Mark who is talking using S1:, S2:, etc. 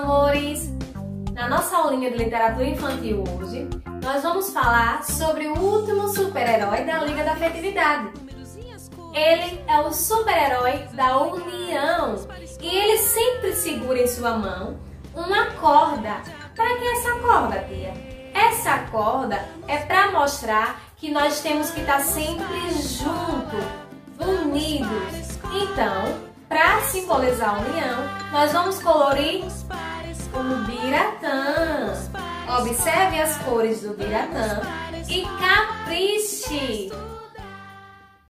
S1: amores! Na nossa aulinha de literatura infantil hoje, nós vamos falar sobre o último super-herói da Liga da Afetividade. Ele é o super-herói da união e ele sempre segura em sua mão uma corda. Para que essa corda, tia? Essa corda é para mostrar que nós temos que estar sempre juntos, unidos. Então, para simbolizar a união, nós vamos colorir o biratã. Observe as cores do biratã e capriche!